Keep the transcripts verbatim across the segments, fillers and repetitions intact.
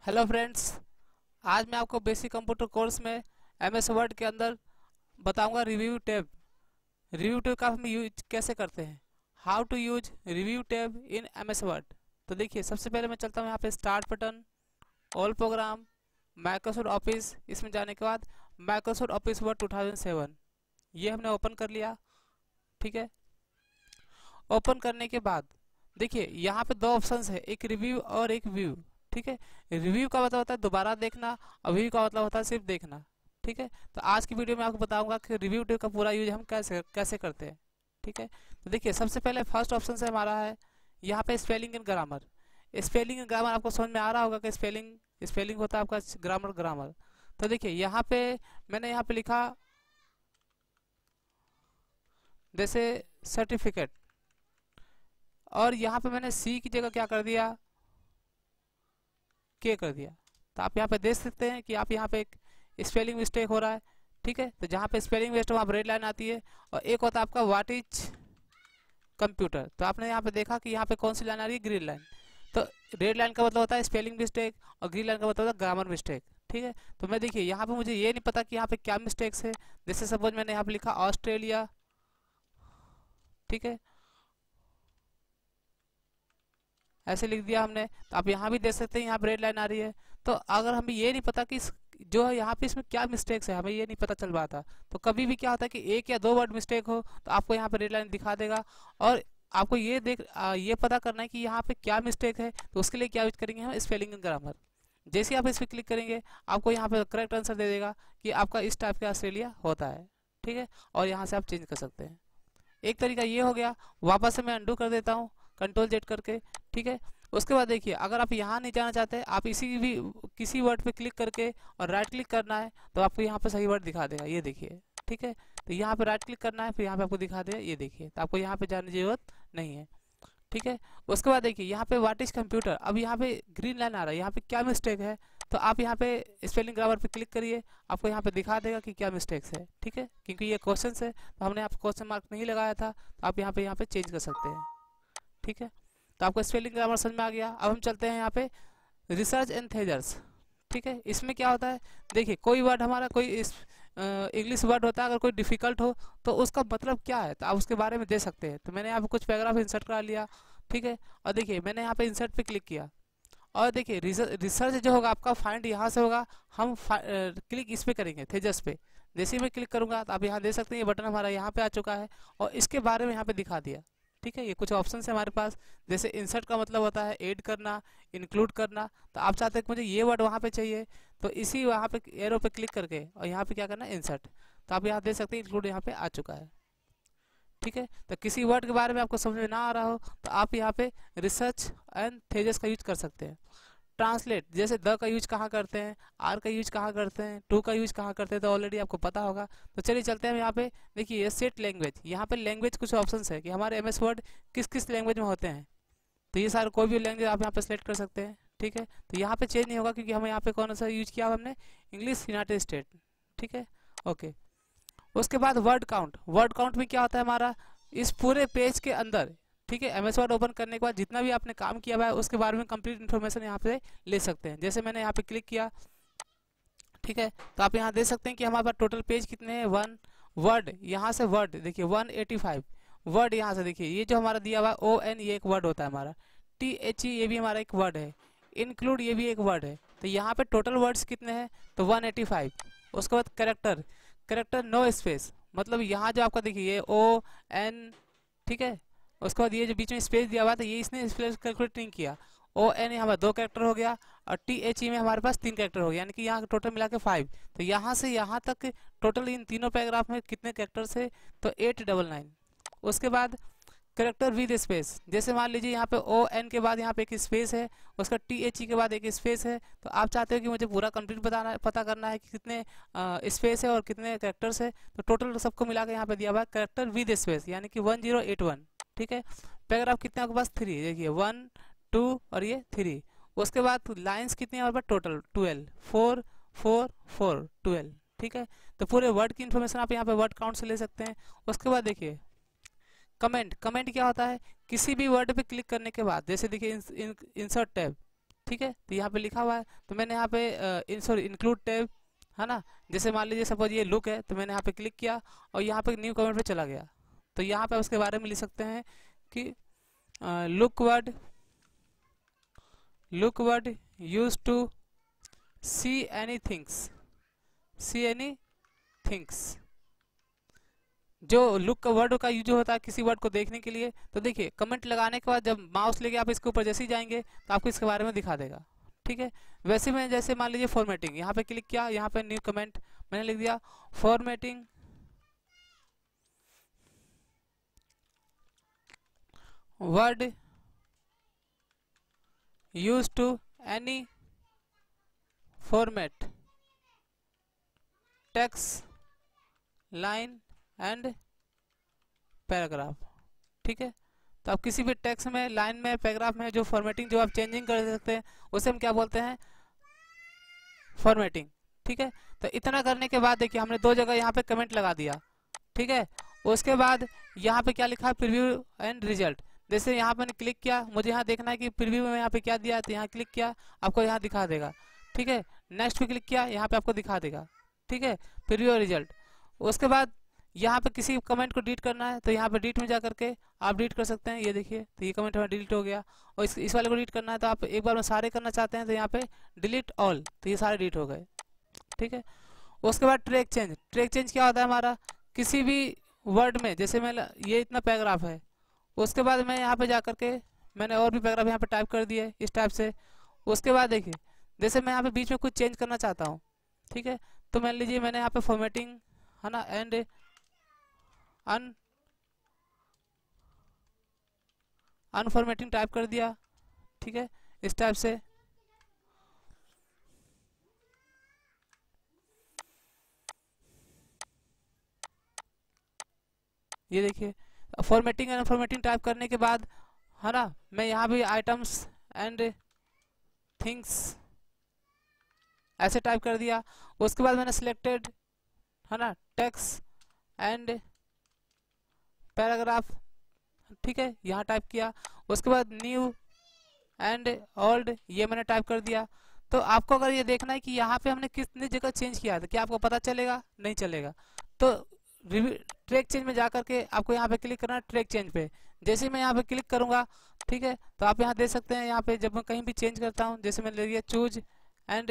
Hello friends, आज मैं आपको बेसिक कंप्यूटर कोर्स में एमएस वर्ड के अंदर बताऊंगा रिव्यू टैब। रिव्यू टैब का हम यूज कैसे करते हैं, how to use review tab in MS Word. तो देखिए, सबसे पहले मैं चलता हूँ यहाँ पे start button, all program, Microsoft Office. इसमें जाने के बाद Microsoft Office Word two thousand seven ये हमने ओपन कर लिया। ठीक है, ओपन करने के बाद देखिए यहाँ पे दो ऑप्शंस है, एक रिव्यू और एक व्यू। ठीक है, रिव्यू का मतलब होता है दोबारा देखना और व्यू का मतलब होता है सिर्फ देखना। ठीक है, तो आज की वीडियो में आपको बताऊंगा कि रिव्यू टैब का पूरा यूज हम कैसे कैसे करते हैं। ठीक है, तो देखिए सबसे पहले फर्स्ट ऑप्शन से हमारा है यहाँ पे spelling and grammar. Spelling and grammar आपको समझ में आ रहा होगा कि स्पेलिंग स्पेलिंग होता है आपका ग्रामर ग्रामर। तो देखिए यहाँ पे मैंने यहाँ पे लिखा जैसे सर्टिफिकेट, और यहाँ पे मैंने सी की जगह क्या कर दिया, के कर दिया। तो आप यहाँ पे देख सकते हैं कि आप यहाँ पे एक स्पेलिंग मिस्टेक हो रहा है। ठीक है, तो जहाँ पे स्पेलिंग मिस्टेक वहाँ रेड लाइन आती है, और एक होता है आपका व्हाट इज कंप्यूटर। तो आपने यहाँ पे देखा कि यहाँ पे कौन सी लाइन आ रही है, ग्रीन लाइन। तो रेड लाइन का मतलब होता है स्पेलिंग मिस्टेक और ग्रीन लाइन का मतलब होता है ग्रामर मिस्टेक। ठीक है, तो मैं देखिए यहाँ पे मुझे ये नहीं पता कि यहाँ पे क्या मिस्टेक्स है। जैसे सपोज मैंने यहाँ पे लिखा ऑस्ट्रेलिया। ठीक है, ऐसे लिख दिया हमने। तो आप यहाँ भी देख सकते हैं यहाँ पर रेड लाइन आ रही है। तो अगर हमें ये नहीं पता कि इस जो है यहाँ पे इसमें क्या मिस्टेक्स है, हमें ये नहीं पता चल पाता। तो कभी भी क्या होता है कि एक या दो वर्ड मिस्टेक हो तो आपको यहाँ पे रेड लाइन दिखा देगा, और आपको ये देख आ, ये पता करना है कि यहाँ पे क्या मिस्टेक है। तो उसके लिए क्या यूज करेंगे हम, स्पेलिंग एंड ग्रामर। जैसे आप इस पर क्लिक करेंगे आपको यहाँ पे करेक्ट आंसर दे देगा कि आपका इस टाइप का ऑस्ट्रेलिया होता है। ठीक है, और यहाँ से आप चेंज कर सकते हैं। एक तरीका ये हो गया। वापस से मैं अंडू कर देता हूँ कंट्रोल जेड करके। ठीक है, उसके बाद देखिए अगर आप यहाँ नहीं जाना चाहते, आप इसी भी किसी वर्ड पे क्लिक करके और राइट क्लिक करना है तो आपको यहाँ पे सही वर्ड दिखा देगा, ये देखिए। ठीक है, तो यहाँ पे राइट क्लिक करना है, फिर यहाँ पे आपको दिखा देगा, ये देखिए। तो आपको यहाँ पे जाने की जरूरत नहीं है। ठीक है, उसके बाद देखिए यहाँ पे व्हाट इज कंप्यूटर। अब यहाँ पे ग्रीन लाइन आ रहा है, यहाँ पे क्या मिस्टेक है। तो आप यहाँ पे स्पेलिंग ग्रामर पे क्लिक करिए, आपको यहाँ पे दिखा देगा कि क्या मिस्टेक्स है। ठीक है, क्योंकि ये क्वेश्चन है तो हमने यहाँ पे क्वेश्चन मार्क नहीं लगाया था, तो आप यहाँ पे यहाँ पे चेंज कर सकते हैं। ठीक है, तो आपको स्पेलिंग ग्रामर समझ में आ गया। अब हम चलते हैं यहाँ पे रिसर्च एंड थेजर्स। ठीक है, इसमें क्या होता है, देखिए कोई वर्ड हमारा कोई इस इंग्लिश वर्ड होता है, अगर कोई डिफिकल्ट हो तो उसका मतलब क्या है तो आप उसके बारे में दे सकते हैं। तो मैंने यहाँ पे कुछ पैराग्राफ इंसर्ट करा लिया। ठीक है, और देखिए मैंने यहाँ पे इंसर्ट पे क्लिक किया, और देखिए रिसर्च जो होगा आपका फाइंड यहाँ से होगा। हम क्लिक इस पे करेंगे थेजस पे। जैसे ही मैं क्लिक करूंगा तो आप यहाँ देख सकते हैं ये बटन हमारा यहाँ पे आ चुका है, और इसके बारे में यहाँ पे दिखा दिया। ठीक है, ये कुछ ऑप्शन है हमारे पास। जैसे इंसर्ट का मतलब होता है ऐड करना, इंक्लूड करना। तो आप चाहते हैं कि मुझे ये वर्ड वहाँ पे चाहिए, तो इसी वहाँ पे एरो पे क्लिक करके और यहाँ पे क्या करना है, इंसर्ट। तो आप यहाँ देख सकते हैं इंक्लूड यहाँ पे आ चुका है। ठीक है, तो किसी वर्ड के बारे में आपको समझ में ना आ रहा हो तो आप यहाँ पे रिसर्च एंड थेजस का यूज कर सकते हैं। ट्रांसलेट, जैसे द का यूज कहाँ करते हैं, आर का यूज कहाँ करते हैं, टू का यूज कहाँ करते हैं, तो ऑलरेडी आपको पता होगा। तो चलिए चलते हैं यहाँ पे। देखिए ये सेट लैंग्वेज, यहाँ पे लैंग्वेज कुछ ऑप्शन है कि हमारे एमएस वर्ड किस किस लैंग्वेज में होते हैं। तो ये सारे कोई भी लैंग्वेज आप यहाँ पे सेलेक्ट कर सकते हैं। ठीक है, तो यहाँ पे चेंज नहीं होगा क्योंकि हमें यहाँ पे कौन सा यूज किया हमने, इंग्लिश यूनाइटेड स्टेट। ठीक है, ओके। उसके बाद वर्ड काउंट। वर्ड काउंट में क्या होता है हमारा, इस पूरे पेज के अंदर, ठीक है, एमएस वर्ड ओपन करने के बाद जितना भी आपने काम किया हुआ है उसके बारे में कंप्लीट इन्फॉर्मेशन यहाँ पे ले सकते हैं। जैसे मैंने यहाँ पे क्लिक किया, ठीक है, तो आप यहाँ देख सकते हैं कि हमारे पास टोटल पेज कितने हैं, वन वर्ड। यहाँ से वर्ड देखिए वन एटी फाइव वर्ड। यहाँ से देखिए ये जो हमारा दिया हुआ है ओ एन, ये एक वर्ड होता है हमारा। टी एच ई ये भी हमारा एक वर्ड है। इंक्लूड ये भी एक वर्ड है। तो यहाँ पे टोटल वर्ड्स कितने हैं, तो वन एटी फाइव। उसके बाद करेक्टर, करेक्टर नो स्पेस, मतलब यहाँ जो आपका देखिए ये ओ एन, ठीक है। उसके बाद ये जो बीच में स्पेस दिया हुआ था ये इसने स्पेस कैलकुलेट नहीं किया। ओ एन हमारा दो कैरेक्टर हो गया, और टी एच ई में हमारे पास तीन कैरेक्टर हो गया, यानी कि यहाँ टोटल मिला के फाइव। तो यहाँ से यहाँ तक टोटल इन तीनों पैराग्राफ में कितने कैरेक्टर्स है, तो एट डबल नाइन। उसके बाद करेक्टर विद स्पेस, जैसे मान लीजिए यहाँ पे ओ एन के बाद यहाँ पे एक स्पेस है, उसका टी एच ई के बाद एक स्पेस है। तो आप चाहते हो कि मुझे पूरा कंप्लीट बताना पता करना है कि कितने स्पेस है और कितने कैरेक्टर्स है, तो टोटल सबको मिला के यहाँ पे दिया हुआ है करेक्टर विद स्पेस, यानी कि वन जीरो एट वन। ठीक है, पैराग्राफ कितने आपके पास, थ्री। देखिए वन टू और ये थ्री। उसके बाद लाइन्स कितनी है हमारे पास, total twelve, four four four twelve. ठीक है, तो पूरे वर्ड की इन्फॉर्मेशन आप यहाँ पे वर्ड काउंट से ले सकते हैं। उसके बाद देखिए कमेंट। कमेंट क्या होता है, किसी भी वर्ड पे क्लिक करने के बाद, जैसे देखिए इंसर्ट टैब, ठीक है, तो यहाँ पे लिखा हुआ है, तो मैंने यहाँ पे सॉरी इंक्लूड टैब है ना, जैसे मान लीजिए सपोज ये लुक है, तो मैंने यहाँ पे क्लिक किया और यहाँ पे न्यू कमेंट पे चला गया, तो यहाँ पे उसके बारे में लिख सकते हैं कि look word look word use to see any things see any things जो लुक का वर्ड का यूज होता है किसी वर्ड को देखने के लिए। तो देखिए कमेंट लगाने के बाद जब माउस लेके आप इसके ऊपर जैसे ही जाएंगे तो आपको इसके बारे में दिखा देगा। ठीक है, वैसे मैं जैसे मान लीजिए फॉर्मेटिंग, यहाँ पे क्लिक किया, यहाँ पे न्यू कमेंट मैंने लिख दिया, formatting word use to any format text line and paragraph. ठीक है, तो आप किसी भी टेक्स्ट में, लाइन में, पैराग्राफ में जो फॉर्मेटिंग जो आप चेंजिंग कर सकते हैं उसे हम क्या बोलते हैं, फॉर्मेटिंग। ठीक है, तो इतना करने के बाद देखिए हमने दो जगह यहाँ पे कमेंट लगा दिया। ठीक है, उसके बाद यहाँ पे क्या लिखा है, प्रीव्यू एंड रिजल्ट। जैसे यहाँ पे क्लिक किया, मुझे यहाँ देखना है कि प्रीव्यू में यहाँ पे क्या दिया है, तो यहाँ क्लिक किया, आपको यहाँ दिखा देगा। ठीक है, नेक्स्ट पे क्लिक किया, यहाँ पे आपको दिखा देगा। ठीक है, प्रीव्यू और रिजल्ट। उसके बाद यहाँ पे किसी कमेंट को डिलीट करना है तो यहाँ पे डिलीट में जा करके आप डिलीट कर सकते हैं। ये देखिए, तो ये कमेंट हमारा डिलीट हो गया। और इस, इस वाले को डिलीट करना है तो आप एक बार में सारे करना चाहते हैं तो यहाँ पे डिलीट ऑल, तो ये सारे डिलीट हो गए। ठीक है, उसके बाद ट्रैक चेंज। ट्रैक चेंज क्या होता है हमारा, किसी भी वर्ड में, जैसे मैं ये इतना पैराग्राफ है, उसके बाद मैं यहाँ पे जा करके मैंने और भी पैराग्राफ यहाँ पे टाइप कर दिए इस टाइप से। उसके बाद देखिए जैसे मैं यहाँ पे बीच में कुछ चेंज करना चाहता हूँ। ठीक है, तो मान लीजिए मैंने यहाँ पे फॉर्मेटिंग है ना एंड अन अनफॉर्मेटिंग टाइप कर दिया। ठीक है, इस टाइप से। ये देखिए फॉर्मेटिंग एंड अनफॉर्मेटिंग टाइप करने के बाद है ना, मैं यहाँ भी आइटम्स एंड थिंग्स ऐसे टाइप कर दिया। उसके बाद मैंने सिलेक्टेड है ना टेक्स्ट एंड पैराग्राफ। ठीक है, यहाँ टाइप किया। उसके बाद न्यू एंड ओल्ड ये मैंने टाइप कर दिया। तो आपको अगर ये देखना है कि यहाँ पे हमने कितनी जगह चेंज किया था, क्या आपको पता चलेगा? नहीं चलेगा। तो ट्रैक चेंज में जा करके आपको यहाँ पे क्लिक करना है, ट्रैक चेंज पे। जैसे ही मैं यहाँ पे क्लिक करूंगा, ठीक है, तो आप यहाँ देख सकते हैं, यहाँ पे जब मैं कहीं भी चेंज करता हूँ, जैसे मैंने ले लिया चूज एंड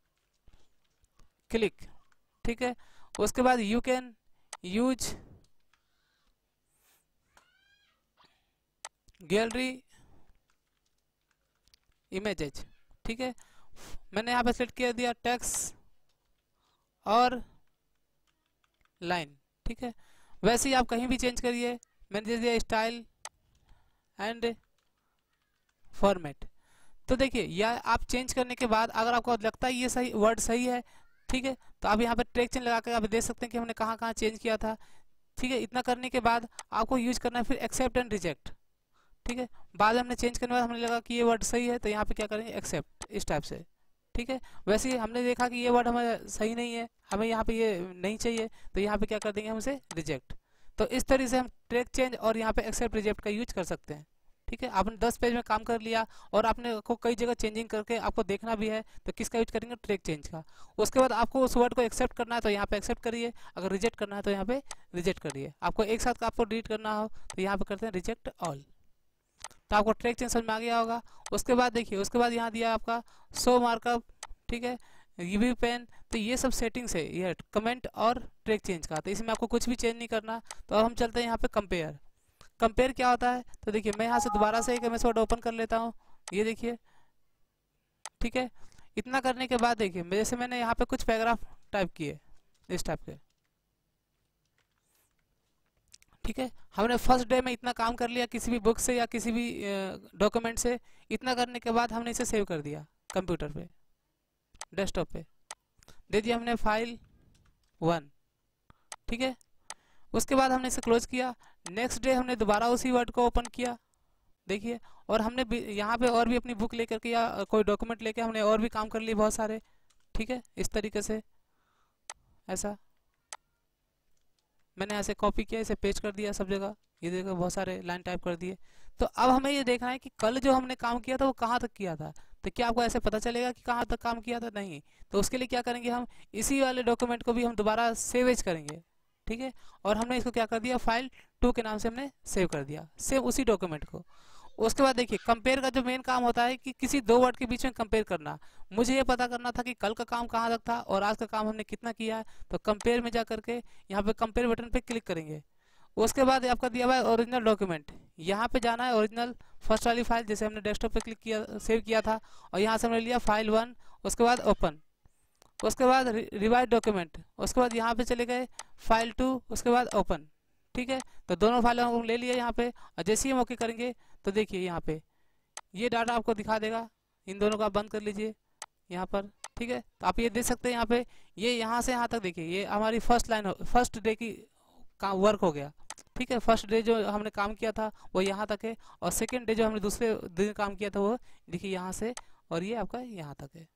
क्लिक। ठीक है, उसके बाद you can use gallery images. ठीक है, मैंने यहाँ पे सेलेक्ट किया दिया टेक्स्ट और लाइन। ठीक है, वैसे ही आप कहीं भी चेंज करिए। मैंने दे दिया स्टाइल एंड फॉर्मेट। तो देखिए या आप चेंज करने के बाद अगर आपको लगता है ये सही वर्ड सही है, ठीक है, तो आप यहाँ पे ट्रैक चेंज लगा कर आप देख सकते हैं कि हमने कहाँ कहाँ चेंज किया था। ठीक है, इतना करने के बाद आपको यूज करना है फिर एक्सेप्ट एंड रिजेक्ट। ठीक है, बाद में हमने चेंज करने के बाद हमने लगा कि ये वर्ड सही है, तो यहाँ पे क्या करेंगे, एक्सेप्ट, इस टाइप से। ठीक है, वैसे ही हमने देखा कि ये वर्ड हमें सही नहीं है, हमें यहाँ पे ये नहीं चाहिए, तो यहाँ पे क्या कर देंगे हम इसे रिजेक्ट। तो इस तरह से हम ट्रैक चेंज और यहाँ पे एक्सेप्ट रिजेक्ट का यूज कर सकते हैं। ठीक है, आपने दस पेज में काम कर लिया और आपने को कई जगह चेंजिंग करके आपको देखना भी है, तो किसका यूज करेंगे, ट्रैक चेंज का। उसके बाद आपको उस वर्ड को एक्सेप्ट करना है तो यहाँ पे एक्सेप्ट करिए, अगर रिजेक्ट करना है तो यहाँ पे रिजेक्ट करिए। आपको एक साथ आपको डिलीट करना हो तो यहाँ पे करते हैं रिजेक्ट ऑल। तो आपको ट्रैक चेंज समझ में आ गया होगा। उसके बाद देखिए, उसके बाद यहाँ दिया आपका शो मार्कअप। ठीक है, रिव्यू पेन। तो ये सब सेटिंग्स है ये कमेंट और ट्रैक चेंज का, तो इसमें आपको कुछ भी चेंज नहीं करना। तो अब हम चलते हैं यहाँ पे कंपेयर। कंपेयर क्या होता है, तो देखिए मैं यहाँ से दोबारा से एक एम एस वर्ड ओपन कर लेता हूँ। ये देखिए, ठीक है, इतना करने के बाद देखिए जैसे मैंने यहाँ पे कुछ पैराग्राफ टाइप किए इस टाइप के। ठीक है, हमने फर्स्ट डे में इतना काम कर लिया किसी भी बुक से या किसी भी डॉक्यूमेंट से। इतना करने के बाद हमने इसे सेव कर दिया कंप्यूटर पे, डेस्कटॉप पे दे दिया हमने फाइल वन। ठीक है, उसके बाद हमने इसे क्लोज किया। नेक्स्ट डे हमने दोबारा उसी वर्ड को ओपन किया, देखिए, और हमने यहाँ पे और भी अपनी बुक लेकर के या कोई डॉक्यूमेंट लेके हमने और भी काम कर लिए बहुत सारे। ठीक है, इस तरीके से ऐसा मैंने ऐसे कॉपी किया, इसे पेस्ट कर दिया सब जगह। ये देखो बहुत सारे लाइन टाइप कर दिए। तो अब हमें ये देखना है कि कल जो हमने काम किया था वो कहाँ तक किया था। तो क्या आपको ऐसे पता चलेगा कि कहाँ तक काम किया था? नहीं। तो उसके लिए क्या करेंगे, हम इसी वाले डॉक्यूमेंट को भी हम दोबारा सेवेज करेंगे, ठीक है। और हमने इसको क्या कर दिया, फाइल टू के नाम से हमने सेव कर दिया, सेव उसी डॉक्यूमेंट को। उसके बाद देखिए कंपेयर का जो मेन काम होता है कि किसी दो वर्ड के बीच में कंपेयर करना। मुझे ये पता करना था कि कल का काम कहाँ तक था और आज का काम हमने कितना किया है, तो कंपेयर में जा करके यहाँ पे कंपेयर बटन पे क्लिक करेंगे। उसके बाद आपका दिया हुआ है ओरिजिनल डॉक्यूमेंट, यहाँ पे जाना है ओरिजिनल फर्स्ट वाली फाइल, जैसे हमने डेस्कटॉप पे क्लिक किया सेव किया था, और यहाँ से हमने लिया फाइल वन, उसके बाद ओपन, उसके बाद रिवाइज डॉक्यूमेंट, उसके बाद यहाँ पे चले गए फाइल टू, उसके बाद ओपन, ठीक है। तो दोनों फाइलें हम ले लिए यहाँ पे, और जैसे ही हम ओके करेंगे तो देखिए यहाँ पे ये डाटा आपको दिखा देगा। इन दोनों को आप बंद कर लीजिए यहाँ पर, ठीक है। तो आप ये देख सकते हैं यहाँ पे, ये यहाँ से यहाँ तक देखिए ये हमारी फर्स्ट लाइन, फर्स्ट डे की काम वर्क हो गया, ठीक है। फर्स्ट डे जो हमने काम किया था वो यहाँ तक है, और सेकेंड डे जो हमने दूसरे दिन काम किया था वो देखिए यहाँ से, और ये आपका यहाँ तक है,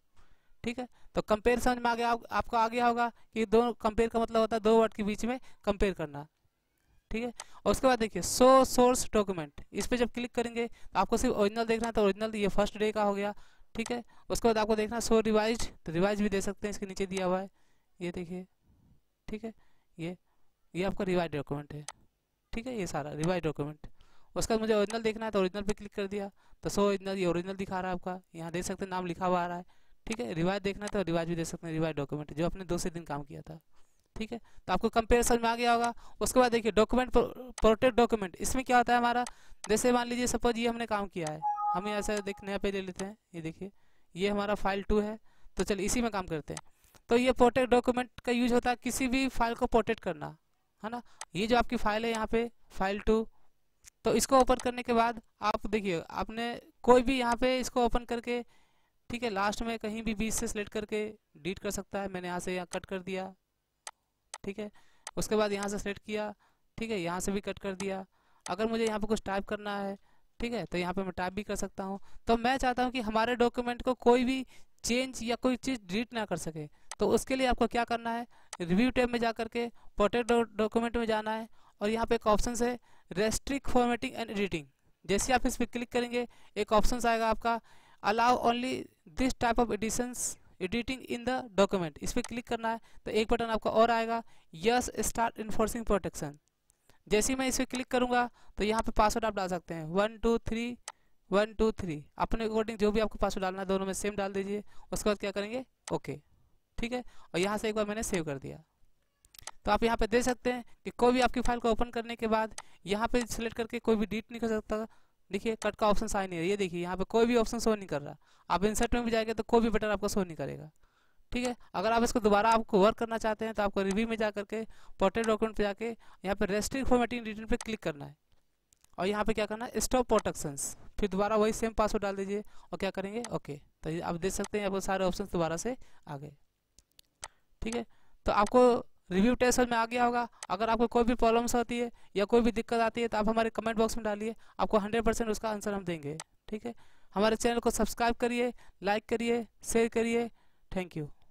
ठीक है। तो कंपेयर समझ में आ गया, आप, आपको आ गया होगा कि दो कंपेयर का मतलब होता है दो वर्ड के बीच में कंपेयर करना, ठीक है। और उसके बाद देखिए शो सोर्स डॉक्यूमेंट, इस पर जब क्लिक करेंगे तो आपको सिर्फ ओरिजिनल देखना है, तो ओरिजिनल ये फर्स्ट डे का हो गया, ठीक है। उसके बाद आपको देखना है शो रिवाइज, तो रिवाइज भी दे सकते हैं, इसके नीचे दिया हुआ है, ये देखिए, ठीक है। ये ये आपका रिवाइज डॉक्यूमेंट है, ठीक है, ये सारा रिवाइज डॉक्यूमेंट। उसके बाद मुझे ओरिजिनल देखना है तो ओरिजिनल पे क्लिक कर दिया, तो सो ओरिजिनल, ये ओरिजिनल दिखा रहा है आपका, यहाँ देख सकते हैं नाम लिखा हुआ आ रहा है, ठीक है। रिवाइज देखना है तो रिवाइज भी देख सकते हैं, रिवाइज डॉक्यूमेंट जो आपने दूसरे दिन काम किया था, ठीक है। तो आपको कंपेयर समझ में आ गया होगा। उसके बाद देखिए डॉक्यूमेंट प्रोटेक्ट डॉक्यूमेंट, इसमें क्या होता है हमारा, जैसे मान लीजिए सपोज ये हमने काम किया है, हम ऐसा देख नया पेज ले लेते हैं, ये देखिए ये हमारा फाइल टू है, तो चलिए इसी में काम करते हैं। तो ये प्रोटेक्ट डॉक्यूमेंट का यूज होता है किसी भी फाइल को प्रोटेक्ट करना, है ना। ये जो आपकी फाइल है यहाँ पे फाइल टू, तो इसको ओपन करने के बाद आप देखिए आपने कोई भी यहाँ पे इसको ओपन करके, ठीक है, लास्ट में कहीं भी बीच से सिलेक्ट करके डिलीट कर सकता है। मैंने यहाँ से यहाँ कट कर दिया, ठीक है। उसके बाद यहाँ से सिलेक्ट किया, ठीक है, यहाँ से भी कट कर दिया। अगर मुझे यहाँ पे कुछ टाइप करना है, ठीक है, तो यहाँ पे मैं टाइप भी कर सकता हूँ। तो मैं चाहता हूँ कि हमारे डॉक्यूमेंट को कोई भी चेंज या कोई चीज़ डिलीट ना कर सके, तो उसके लिए आपको क्या करना है, रिव्यू टैब में जा करके प्रोटेक्ट डॉक्यूमेंट में जाना है, और यहाँ पे एक ऑप्शन है रेस्ट्रिक्ट फॉर्मेटिंग एंड एडिटिंग। जैसे आप इस पर क्लिक करेंगे एक ऑप्शन आएगा आपका allow only this type of additions editing in the document, इस पर क्लिक करना है। तो एक बटन आपका और आएगा यस स्टार्ट इन्फोर्सिंग प्रोटेक्शन। जैसे ही मैं इस पर क्लिक करूंगा तो यहाँ पे पासवर्ड आप डाल सकते हैं one two three one two three, अपने अकॉर्डिंग जो भी आपको पासवर्ड डालना है दोनों में सेम डाल दीजिए। उसके बाद क्या करेंगे ओके, ठीक है। और यहाँ से एक बार मैंने सेव कर दिया। तो आप यहाँ पे देख सकते हैं कि कोई भी आपकी फाइल को ओपन करने के बाद यहाँ पे सिलेक्ट करके कोई भी डिलीट नहीं कर सकता। देखिए कट का ऑप्शन आ नहीं है, ये देखिए यहाँ पे कोई भी ऑप्शन शो नहीं कर रहा। आप इंसर्ट में भी जाएंगे तो कोई भी बटन आपको शो नहीं करेगा, ठीक है। अगर आप इसको दोबारा आपको वर्क करना चाहते हैं तो आपको रिव्यू में जा करके प्रोटेक्ट डॉक्यूमेंट पे जाके यहाँ पे रेस्ट्रिक्ट फॉर्मेटिंग रिटर्न पे क्लिक करना है, और यहाँ पे क्या करना है स्टॉप प्रोटेक्शंस, फिर दोबारा वही सेम पासवर्ड डाल दीजिए और क्या करेंगे ओके। तो आप देख सकते हैं आपको सारे ऑप्शन दोबारा से आ गए, ठीक है। तो आपको रिव्यू टेस्ट में आ गया होगा। अगर आपको कोई भी प्रॉब्लम्स होती है या कोई भी दिक्कत आती है तो आप हमारे कमेंट बॉक्स में डालिए, आपको हंड्रेड परसेंट उसका आंसर हम देंगे, ठीक है। हमारे चैनल को सब्सक्राइब करिए, लाइक करिए, शेयर करिए। Thank you.